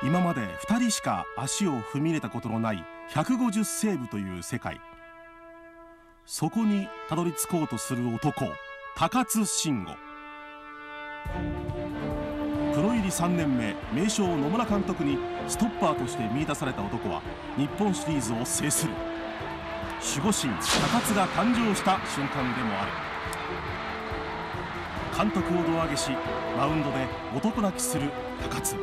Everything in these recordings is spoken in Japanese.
今まで2人しか足を踏み入れたことのない150セーブという世界、そこにたどり着こうとする男、高津臣吾。プロ入り3年目、名将野村監督にストッパーとして見出された男は日本シリーズを制する。守護神高津が誕生した瞬間でもある。監督を胴上げし、マウンドで男泣きする高津。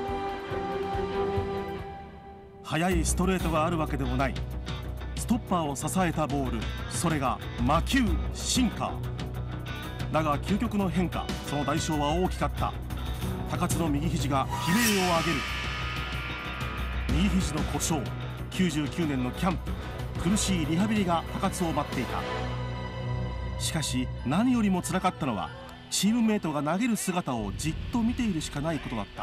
速いストレートがあるわけでもない。ストッパーを支えたボール、それが魔球シンカーだが、究極の変化、その代償は大きかった。高津の右肘が悲鳴を上げる。右肘の故障、99年のキャンプ、苦しいリハビリが高津を待っていた。しかし何よりもつらかったのは、チームメートが投げる姿をじっと見ているしかないことだった。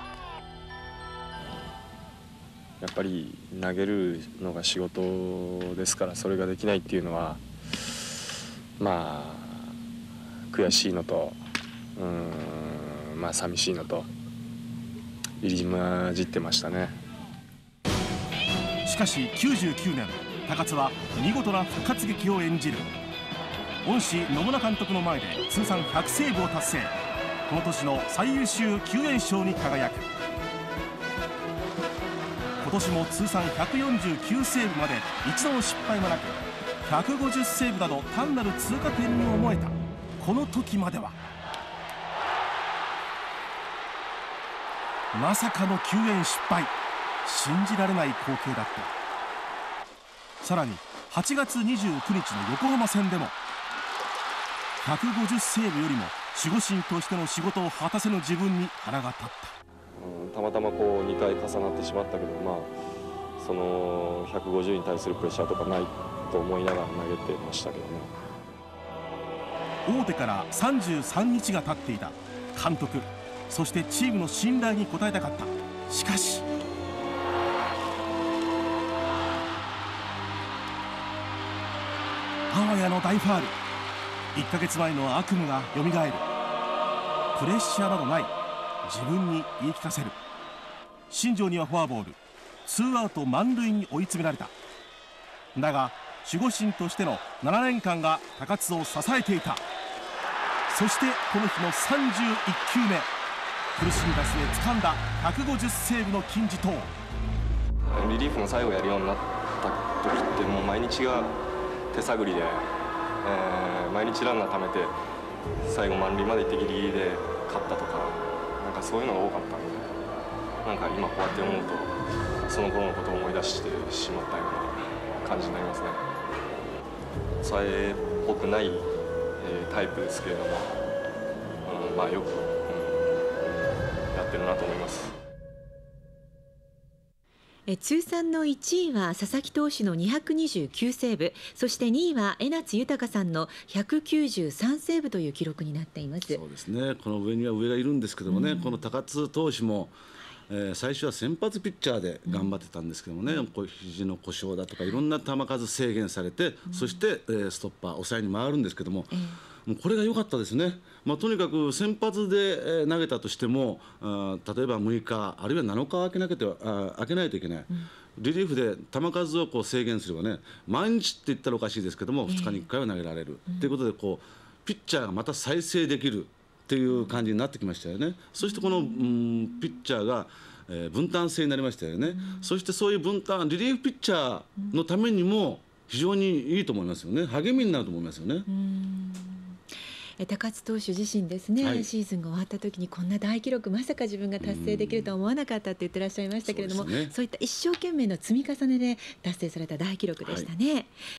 やっぱり投げるのが仕事ですから、それができないっていうのはまあ悔しいのと、寂しいのと入り混じってましたね。 しかし99年、高津は見事な復活劇を演じる。恩師野村監督の前で通算100セーブを達成。この年の最優秀救援賞に輝く。今年も通算149セーブまで一度の失敗もなく、150セーブなど単なる通過点に思えた。この時まではまさかの救援失敗、信じられない光景だった。さらに8月29日の横浜戦でも150セーブよりも守護神としての仕事を果たせぬ自分に腹が立った。 たまたまこう2回重なってしまったけど、その150に対するプレッシャーとかないと思いながら投げてましたけどね。 大手から33日が経っていた。監督、そしてチームの信頼に応えたかった。しかしあわやの大ファール。1ヶ月前の悪夢がよみがえる。プレッシャーなどない、自分に言い聞かせる。新庄にはフォアボール、ツーアウト満塁に追い詰められた。だが守護神としての7年間が高津を支えていた。そしてこの日の31球目、苦しんだ末掴んだ150セーブの金字塔。 リリーフの最後やるようになった時って、もう毎日が手探りで、毎日ランナー貯めて最後満塁まで行ってギリギリで勝ったとか、なんかそういうのが多かったんで、なんか今こうやって思うとその頃のことを思い出してしまったような感じになりますね。抑えっぽくない、タイプですけれども、よく、やってるなと思います。 通算の1位は佐々木投手の229セーブ、そして2位は江夏豊さんの193セーブという記録になっています。 そうですね、この上には上がいるんですけどもね、この高津投手も、最初は先発ピッチャーで頑張ってたんですけどもね、肘の故障だとかいろんな球数制限されて、そして、ストッパー抑えに回るんですけども、もうこれが良かったですね。とにかく先発で投げたとしても、例えば6日あるいは7日空けないといけない、リリーフで球数を制限すればね、毎日って言ったらおかしいですけども、2日に1回は投げられるということで、ピッチャーがまた再生できるっていう感じになってきましたよね。そしてこの、ピッチャーが、分担制になりましたよね。そしてそういう分担、リリーフピッチャーのためにも非常にいいと思いますよね。励みになると思いますよね。 高津投手自身ですね、シーズンが終わった時にこんな大記録まさか自分が達成できるとは思わなかったって言ってらっしゃいましたけれども、そういった一生懸命の積み重ねで達成された大記録でしたね。